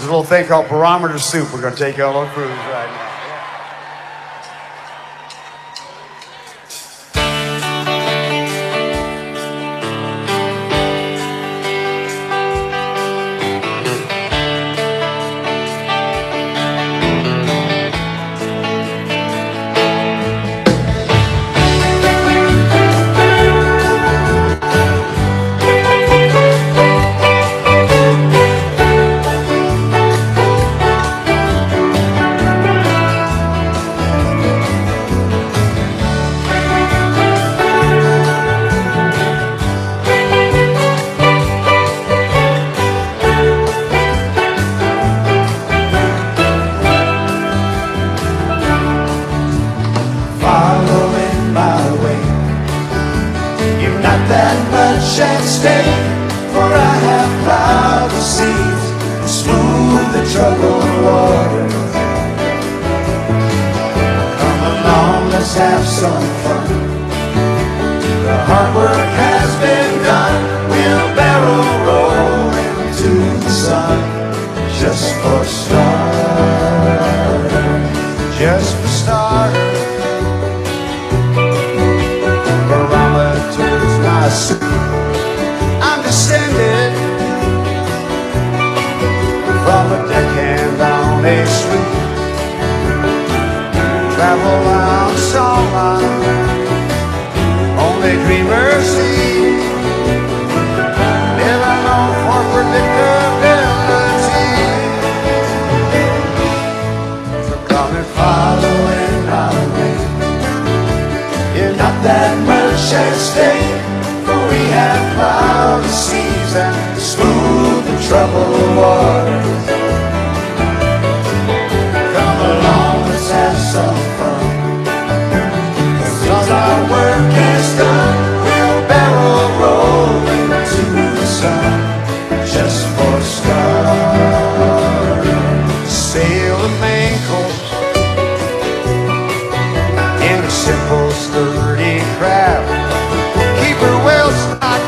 There's a little thing called Barometer Soup. We're going to take you on a little cruise right now. That much at stake, for I have plowed the seas and smoothed the troubled waters. Come along, let's have some fun. The hard work has been done. We'll barrel roll into the sun, just for starters. Just for starters. I'm descended from a deckhand on a sloop. Travel round songline, only dreamers see. Never known for predictability. So come and follow in my way. You're not that much at stake. We have plowed the seas and smoothed the troubled waters. Come along, let's have some fun. Cause our work is done, we'll barrel roll into the sun, just for starters. Sail the main coast in a simple, sturdy craft. Keep her well stocked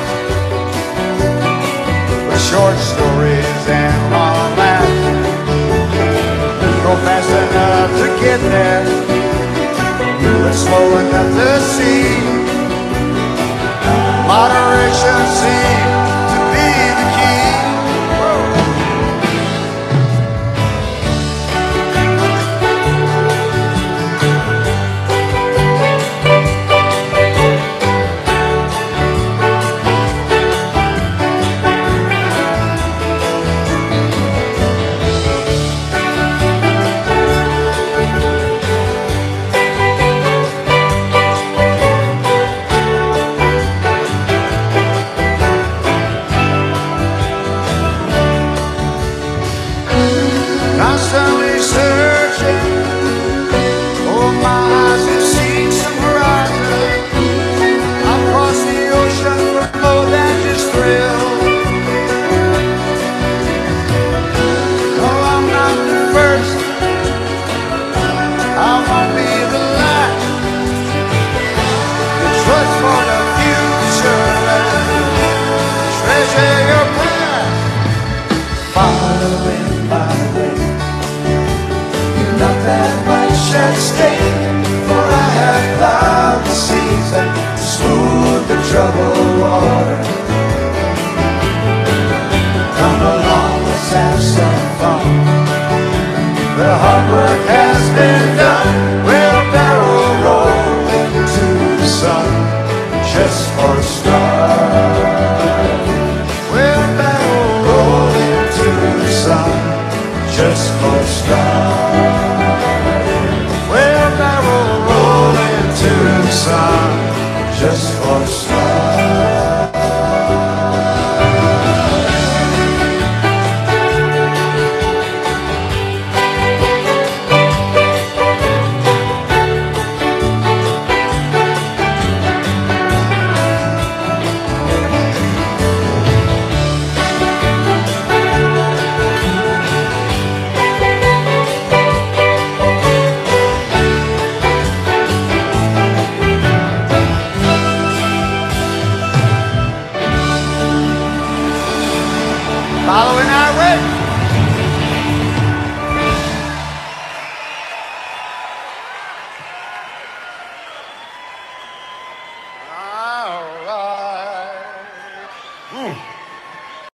with short stories and long laughs. Go fast enough to get there, but slow enough to see. Moderation seems to be the key. Constantly searching, oh my eyes have seen some horizon. I've crossed the ocean for more than just thrill. No, I'm not the first, I won't be the last. The trust for the future and treasure your past. Following my way. Not that much at stake, for I have plowed the seas and smoothed the troubled waters.